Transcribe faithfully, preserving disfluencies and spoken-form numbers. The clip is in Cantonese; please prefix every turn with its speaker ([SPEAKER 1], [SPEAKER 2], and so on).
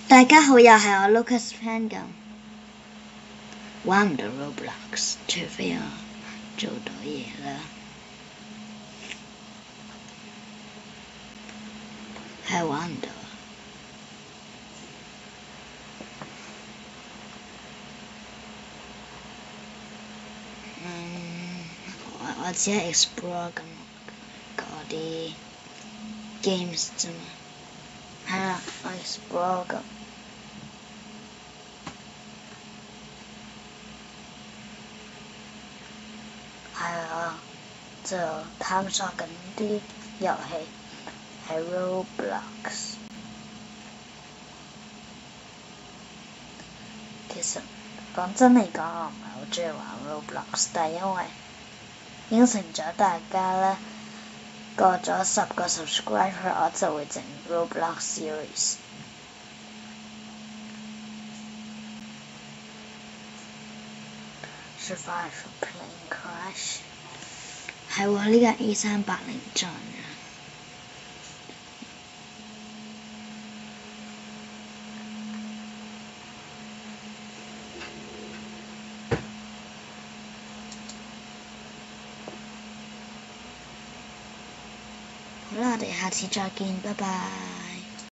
[SPEAKER 1] 大家好，又係我 Lucas Fan 咁玩唔到 roblox，除非我做到嘢啦。係玩唔到。嗯，我我只係 explore 緊嗰啲 games 啫嘛。係啊，我 explore 緊。係啊，就探索緊啲遊戲，係 roblox。其實講真嚟講，我唔係好中意玩 roblox，但係因為應承咗大家咧，過咗十個 subscriber， 我就會整 roblox series。Survive from plane crash。係喎，呢架 A 三八零進啊！好啦，我哋下次再見，拜拜。